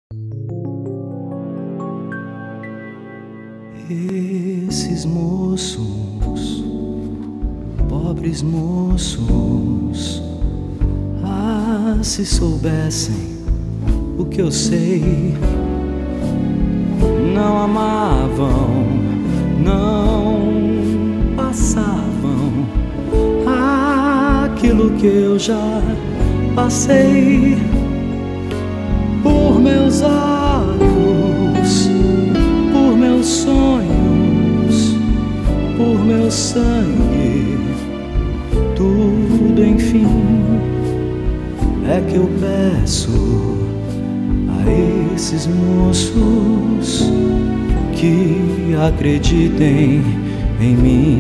Esses moços, pobres moços, se soubessem o que eu sei, não amavam, não passavam aquilo que eu já passei. Por meus olhos, por meus sonhos, por meu sangue, tudo enfim é que eu peço a esses moços que acreditem em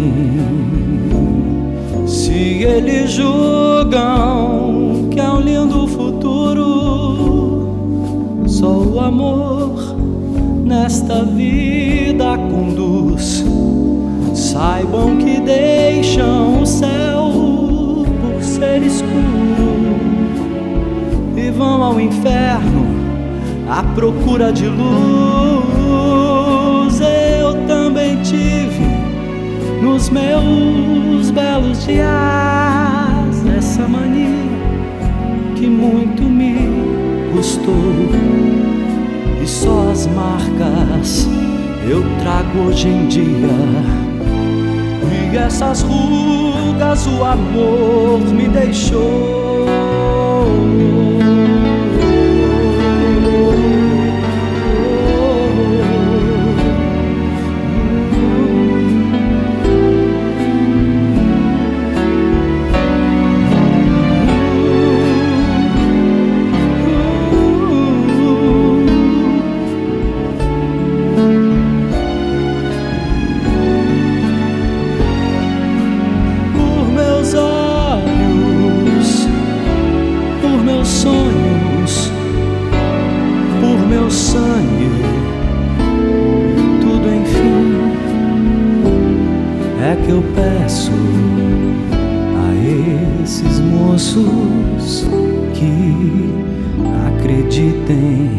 mim. Se eles julgam que há um lindo futuro, só o amor nesta vida conduz. Saibam que deixam o céu por ser escuro e vão ao inferno à procura de luz. Eu também tive nos meus belos dias essa mania que muito me custou, e só as marcas eu trago hoje em dia. E essas rugas o amor me deixou. Sonhos, por meu sangue, tudo enfim é que eu peço a esses moços que acreditem